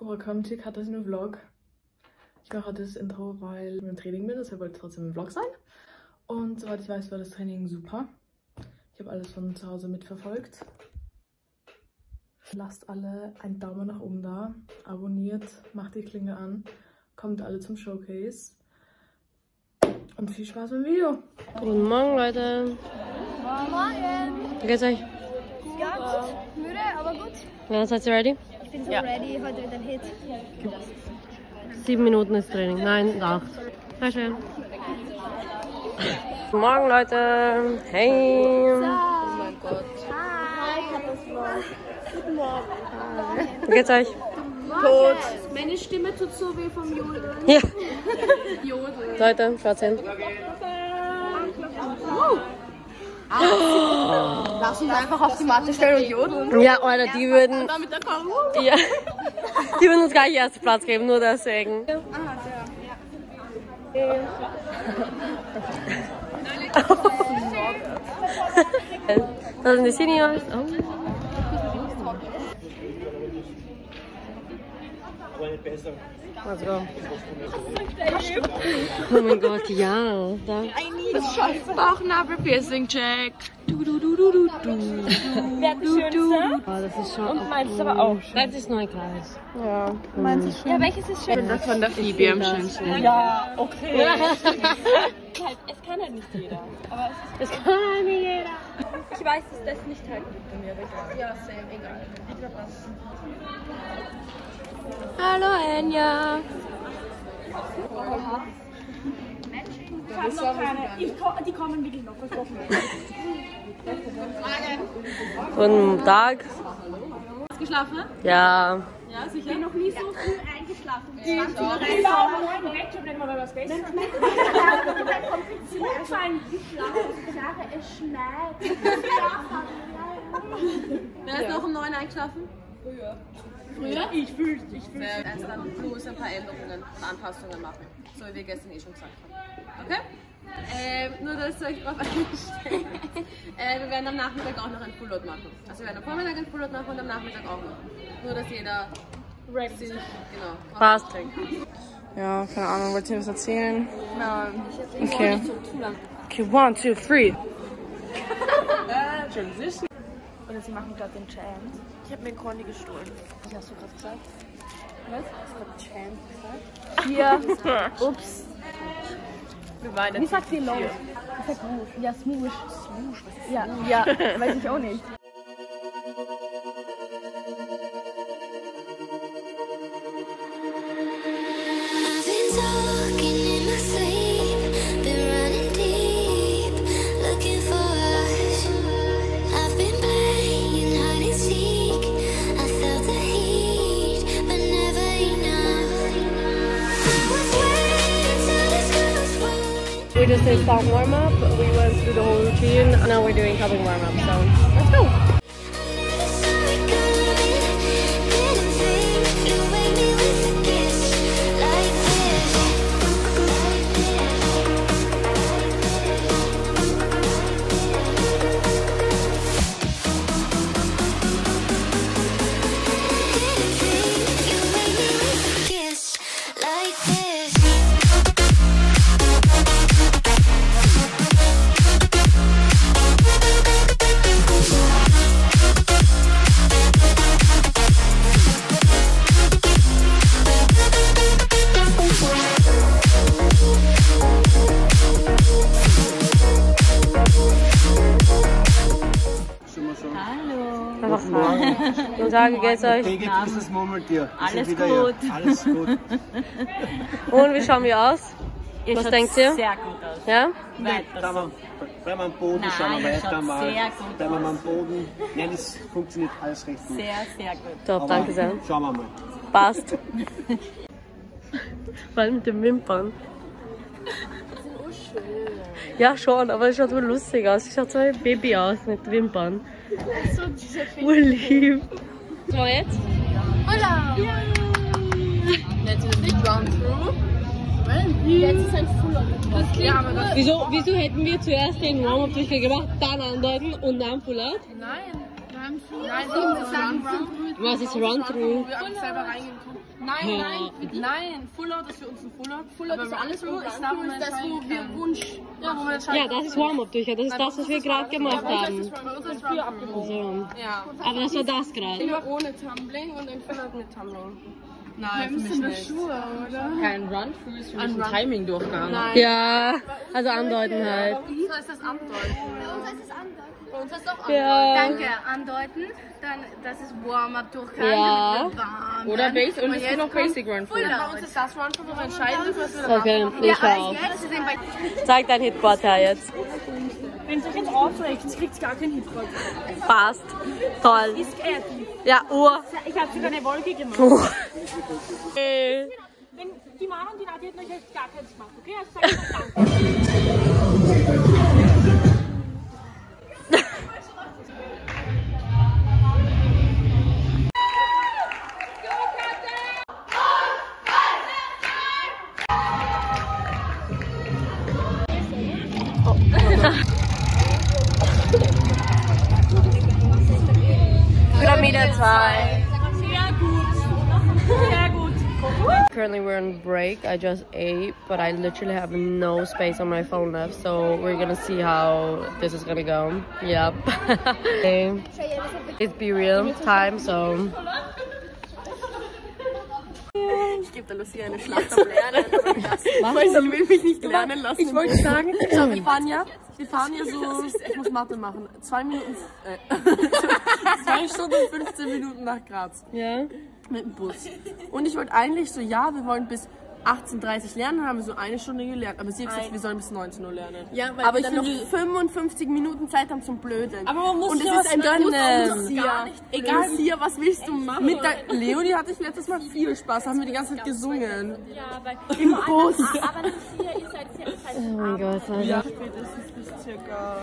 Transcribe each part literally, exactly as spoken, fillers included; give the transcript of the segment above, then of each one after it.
Willkommen zu Katjas neuen Vlog. Ich mache heute das Intro, weil ich im Training bin, deshalb wollte es trotzdem ein Vlog sein. Und soweit ich weiß, war das Training super. Ich habe alles von zu Hause mitverfolgt. Lasst alle einen Daumen nach oben da, abonniert, macht die Klingel an, kommt alle zum Showcase und viel Spaß beim Video. Guten Morgen, Leute. Guten Morgen. Wie geht's euch? Ja, gut. Müde, aber gut. Ja, seid ihr ready? Ich bin so Ja. ready, heute wieder ein Hit. Sieben Minuten ist Training. Nein, acht. Sehr schön. Guten Morgen, Leute. Hey. Oh mein Gott. Hi, Katastrophe. Guten Morgen. Wie geht's euch? Tot. Meine Stimme tut so weh vom Jodeln. Ja. Jodeln. Leute, schaut's hin. Lass uns einfach auf die Matte stellen und jodeln. Ja, Alter, die würden. Damit der Karo. Ja. Die würden uns gleich ersten Platz geben, nur deswegen. Das sind die Seniors. Oh. Let's go. Oh mein Gott, ja. Da. Bauchnabel-Piercing-Check. Du, du, du, du, du, du. Wer hat das Schönste? Oh, das ist schon. Und meins ist aber auch schön. Das ist nur ein kleines. Ja. Meins ist schön. Ja, welches ist schön? Das von der Phoebe am schönsten. Ja, okay. Es kann halt nicht jeder. Aber Das kann nicht jeder. ich weiß, dass das nicht halt gibt bei mir. Aber egal. Ja, same, egal. Hallo, Enya. Ich hab noch keine. Ich ko die kommen wirklich noch, versprochen. Guten Tag. Hast du geschlafen? Ja. Ja, sicher. Ich bin noch nie so früh eingeschlafen. Ich auch. Ich war auch morgen weg, schon wenn man was gegessen hat. Dann kommt es zurückfallen. Wie schlau. Sarah, es schneit. Wer ist noch um neun eingeschlafen? Früher? Ich fühl's, ich fühl's. Erst dann bloß ein paar Änderungen und Anpassungen machen, so wie wir gestern eh schon gesagt haben. Okay? Ähm, nur, dass ihr euch drauf einstellt. äh, wir werden am Nachmittag auch noch ein Fullload machen. Also wir werden am Vormittag ein Fullload machen und am Nachmittag auch noch. Nur, dass jeder sich, genau, Passt. Ja, keine Ahnung, wollt ihr was erzählen? Nein. Okay. Okay, one, two, three. Oder sie machen gerade den Chant. Ich hab mir einen Conny gestohlen. Was hast du gerade gesagt? Was? Hast du gerade Chant gesagt? Hier. Ups. Wir meinen Wie sagt ihr Long? Ich sag Swoosh. Ja, Swoosh. Swoosh, was ist ja, ja, weiß ich auch nicht. We just did start warm up. We went through the whole routine. Now we're doing coming warm up. So let's go. Einfach fragen. Guten Tag, wie geht's euch? Wie ist das Murmeltier? Alles wieder gut. Hier. Alles gut. Und wie schauen wir aus? Ihr Was schaut denkt ihr? sehr gut aus. Ja? Weiter Da so. wir, bleiben wir am Boden, Nein, schauen wir ihr weiter schaut mal. sehr gut Bleiben wir mal aus. am Boden. Nein, das funktioniert alles recht gut. Sehr, sehr gut. Top, Aber danke sehr. Schauen wir mal. Passt. Vor allem mit den Wimpern. Ja schon, aber es schaut so lustig aus. Es schaut so ein Baby aus mit Wimpern. So diese Urlieb. So jetzt? Hola! Let's run through. Jetzt ist ein Fuller. Ja, aber das Wieso, wieso hätten wir zuerst den Warm-Up durchgemacht, dann andeuten und dann Pull-Out? Nein, nein, nein, wir sagen Run Through Was ist Run-Through? Wir einfach selber reingehen können. Nein, nein, nein, Full-Out ist für uns ein Full-Out. Full-Out ist alles, wo ist da, wo man das, wo wir Wunsch, ja, wo wir entscheiden. Ja, das ist Warm-Up durch. Das ist das, was wir gerade gemacht haben. Bei uns ist früher abgebrochen. Ja. Aber das war das gerade. Immer ohne Tumbling und ein Full-Out mit Tumbling. Nein, für mich nicht. Schuhe, oder? Kein Run-Through ist für mich ein Timing-Durchgang. Ja, also andeuten halt. So ist das Andeuten. Bei uns ist es auch Ja. Danke, andeuten. Dann, das ist Warm-Up-Durchgang. Ja. damit wir warm Oder werden. Basic, und es jetzt gibt noch kommt Basic Run-Through. Full Bei Out. uns ist das Run-Through, wo wir entscheiden dürfen, was wir danach Okay, machen. ich Ja, schau. aber jetzt sind bei Zeig dein Hitboard her jetzt. Wenn sich jetzt aufregt, kriegt es gar kein Hitboard. Passt. Toll. Ist kreativ. Ja, Uhr. Ich habe sogar eine Wolke gemacht. Hey. Wenn die Mama und die Nadja hätten euch jetzt gar keins gemacht, okay? Also sag ich mal danke. Pyramide zwei. Sehr gut. Sehr gut. Currently we're on break. I just ate, but I literally have no space on my phone left, so we're gonna see how this is gonna go. Yep. Okay. It's Be Real time, so. Ich gebe der Lucia eine Schlacht am Lernen, weil sie will mich nicht lernen lassen. Ich wollte sagen, so, wir fahren ja, wir fahren ja so, ich muss Mathe machen, zwei Minuten, äh, zwei Stunden und fünfzehn Minuten nach Graz. Ja. Mit dem Bus. Und ich wollte eigentlich so, ja, wir wollen bis achtzehn Uhr dreißig lernen, haben wir so eine Stunde gelernt. Aber sie hat gesagt, wir sollen bis neunzehn Uhr lernen. Ja, weil aber ich will noch fünfundfünfzig Minuten Zeit haben zum Blödeln. Aber man muss und es ist ein gönnen. Ja, egal, Lucia, was willst du machen? Mit der Leonie hatte ich letztes Mal viel Spaß, da haben wir die ganze Zeit gesungen. Ja, weil im Bus. Aber Lucia, ihr seid sehr Oh mein Gott, Alter. Ja, spätestens bis circa.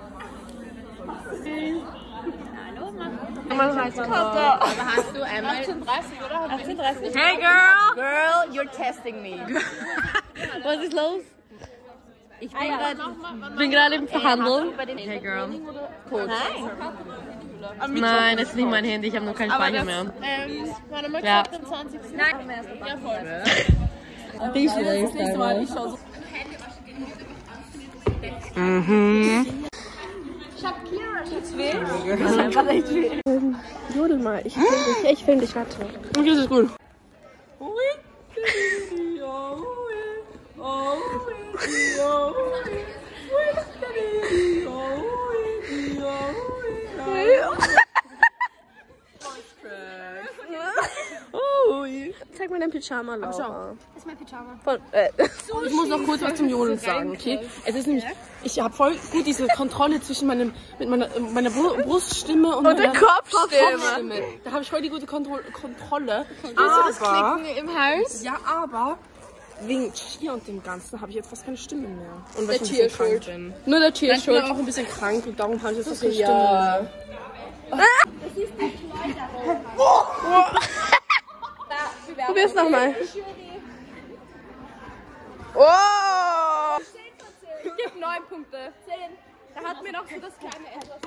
Man heißt Aber hast du einmal achtzehn Uhr dreißig, oder? achtzehn Uhr dreißig. Hey girl! Girl, you're testing me. Was ist los? Ich bin gerade Ich bin gerade im Verhandeln. Hey Girl. Nein, das ist nicht mein Handy, ich habe noch keinen Speicher mehr. Ähm, warte mal, Ja. am zwanzigsten Nein. Ja, voll. Die schläft Mal, ich schau so. Mhm. Jodel mal, ich film dich, ich film dich, warte. Okay, das ist gut. Zeig mal dein Pyjama, Laura. Das ist mein Pyjama. Von, äh, ich muss noch kurz was zum Jodeln sagen, okay? Es ist nämlich, ich habe voll gut diese Kontrolle zwischen meinem, mit meiner, meiner Bru- Bruststimme und, Und der meiner Kopfstimme. Kopfstimme. Da habe ich voll die gute Kontro Kontrolle. Willst du das Aber, klicken im Hals? ja, aber wegen Cheer und dem Ganzen habe ich jetzt fast keine Stimme mehr. Und weil Der ich ein bisschen Cheer krank schuld. bin. Nur der Cheer Ich bin schuld. auch ein bisschen krank und darum habe ich jetzt fast keine Stimme Ja. mehr. Probier's nochmal. Oh! Ich gebe neun Punkte. zehn. Da hat mir noch so das kleine etwas.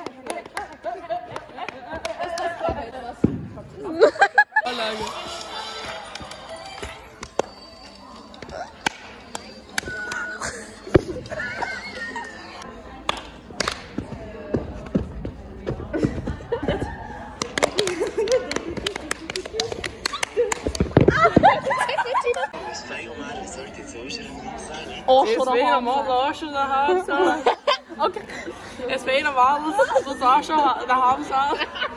Oh, Es wäre mal Sascha daheim sein. Okay. Es wäre mal so Sascha daheim sein.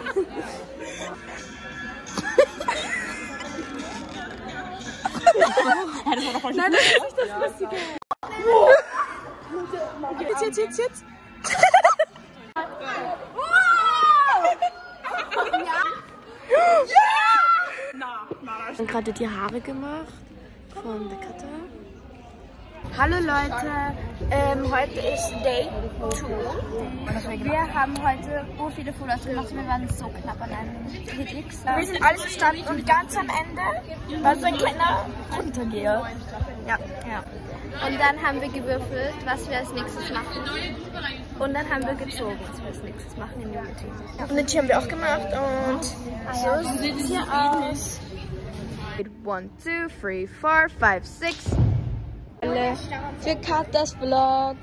Nein, das ist nicht das Lustige. Jetzt, jetzt, jetzt, jetzt. Ich habe gerade die Haare gemacht von der Cutter. Hallo Leute, ähm, heute ist Day zwei. Wir haben heute so viele Fotos gemacht, wir waren so knapp an einem Felix. Wir sind alles gestanden und ganz am Ende war so ein kleiner Runtergeher. Ja, ja. Und dann haben wir gewürfelt, was wir als nächstes machen. Und dann haben wir gezogen, was wir als nächstes machen in Unity. Unity haben wir auch gemacht und so So sieht es hier aus. One, two, three, four, five, six. Für Katas Vlog.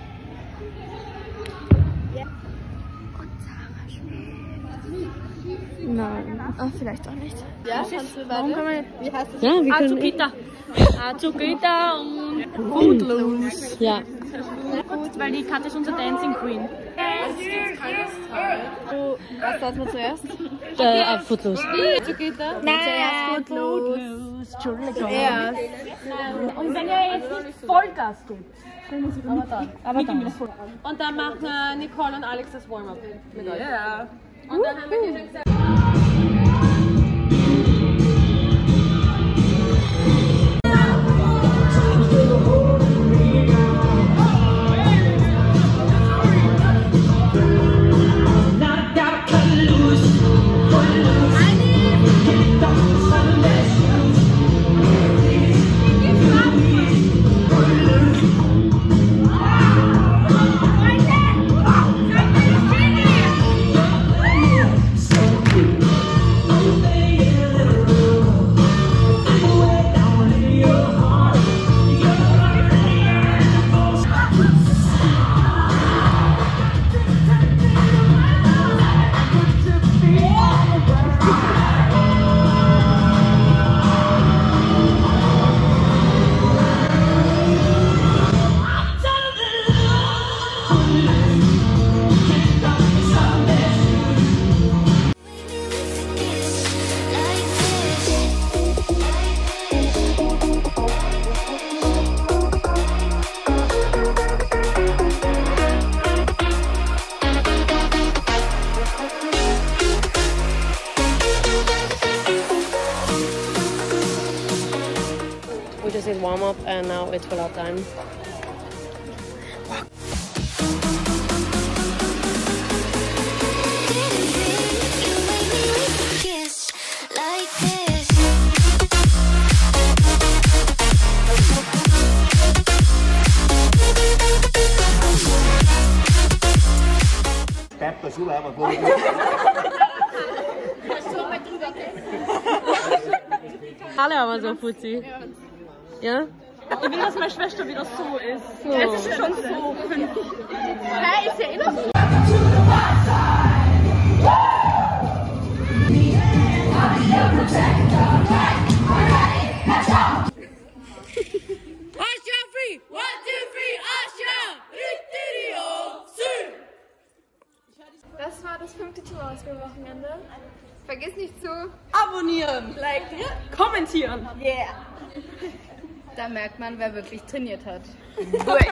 Nein. Oh, vielleicht auch nicht. Ja, kannst du weiter? Wie heißt das? Ja, wir können... Azukita. Azukita und Footloose. Ja. Gut, weil die Kat ist unsere Dancing Queen. Was sagt man zuerst? Äh, äh, Footloose. Azukita? Nein, Footloose. Entschuldigung. Und wenn er jetzt nicht Vollgas gibt. Aber dann. Aber dann. Und dann machen äh, Nicole und Alex das Warm-up mit euch. Ja. Und dann haben wir dir schon gesagt. We just did warm up and now it's pull out time. Bleibt das Schule, aber gut. Alle aber so, Fuzzi. Ja? Ich will, dass meine Schwester wieder so ist. So. Es ist schon so. Hey, ist ja immer so. Das war das fünfte Tour-Auswahl-Wochenende. Vergiss nicht zu Abonnieren. liken. Kommentieren. Yeah. Da merkt man, wer wirklich trainiert hat.